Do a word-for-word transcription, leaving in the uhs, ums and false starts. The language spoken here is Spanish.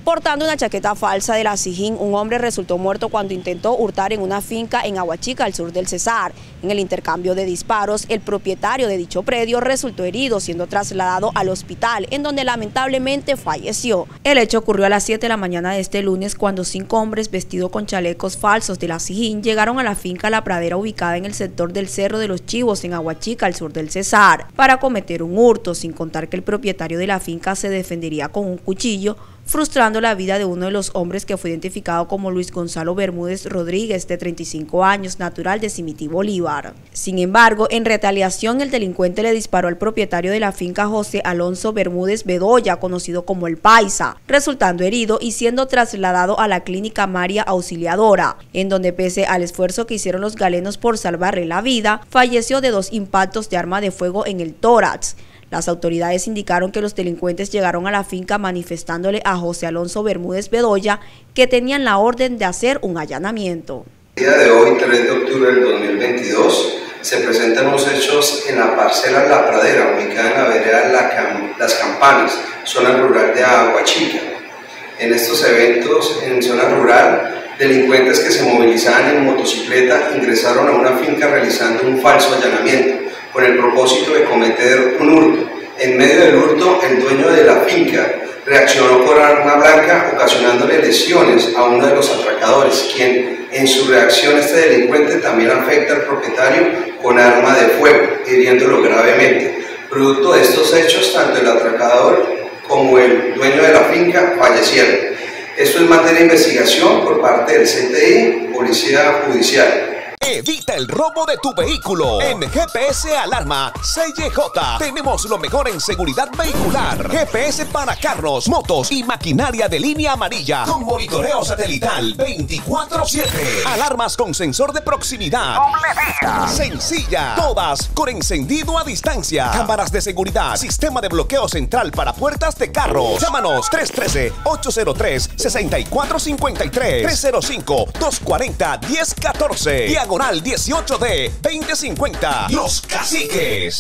Portando una chaqueta falsa de la SIJIN, un hombre resultó muerto cuando intentó hurtar en una finca en Aguachica, al sur del Cesar. En el intercambio de disparos, el propietario de dicho predio resultó herido, siendo trasladado al hospital, en donde lamentablemente falleció. El hecho ocurrió a las siete de la mañana de este lunes, cuando cinco hombres vestidos con chalecos falsos de la SIJIN llegaron a la finca La Pradera, ubicada en el sector del Cerro de los Chivos, en Aguachica, al sur del Cesar, para cometer un hurto, sin contar que el propietario de la finca se defendería con un cuchillo, frustrando la vida de uno de los hombres, que fue identificado como Luis Gonzalo Bermúdez Rodríguez, de treinta y cinco años, natural de Simití, Bolívar. Sin embargo, en retaliación, el delincuente le disparó al propietario de la finca, José Alonso Bermúdez Bedoya, conocido como El Paisa, resultando herido y siendo trasladado a la clínica María Auxiliadora, en donde, pese al esfuerzo que hicieron los galenos por salvarle la vida, falleció de dos impactos de arma de fuego en el tórax. Las autoridades indicaron que los delincuentes llegaron a la finca manifestándole a José Alonso Bermúdez Bedoya que tenían la orden de hacer un allanamiento. El día de hoy, tres de octubre del dos mil veintidós, se presentan los hechos en la parcela La Pradera, ubicada en la vereda la Cam Las Campanas, zona rural de Aguachica. En estos eventos, en zona rural, delincuentes que se movilizaban en motocicleta ingresaron a una finca realizando un falso allanamiento, con el propósito de cometer un hurto. En medio del hurto, el dueño de la finca reaccionó con arma blanca, ocasionándole lesiones a uno de los atracadores, quien en su reacción, este delincuente también afecta al propietario con arma de fuego, hiriéndolo gravemente. Producto de estos hechos, tanto el atracador como el dueño de la finca fallecieron. Esto es materia de investigación por parte del C T I, Policía Judicial. Evita el robo de tu vehículo. En G P S Alarma C Y J tenemos lo mejor en seguridad vehicular. G P S para carros, motos y maquinaria de línea amarilla, con monitoreo satelital veinticuatro siete. Alarmas con sensor de proximidad. Doble vía. Sencilla. Todas con encendido a distancia. Cámaras de seguridad. Sistema de bloqueo central para puertas de carros. Llámanos tres uno tres, ocho cero tres, seis cuatro cinco tres, tres cero cinco, dos cuatro cero, uno cero uno cuatro. Diagonal dieciocho D veinte cincuenta. Los Caciques.